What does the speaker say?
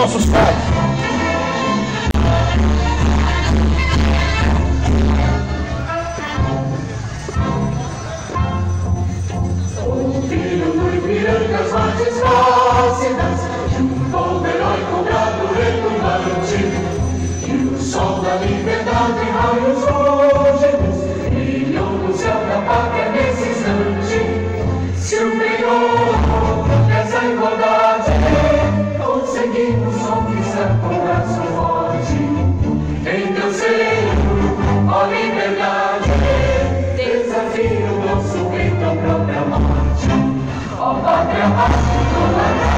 nossos pais. O filho do Ipiranga, as margens flácidas, e um povo heróico, bravo, retumbante, e o sol da liberdade, raios longevos, brilham no céu da pátria nesse instante. Se o Penhor essa igualdade, conseguimos conquistar com braço forte. Em teu seio, ó liberdade, desafio o nosso rei da própria morte. Ó pátria, raça,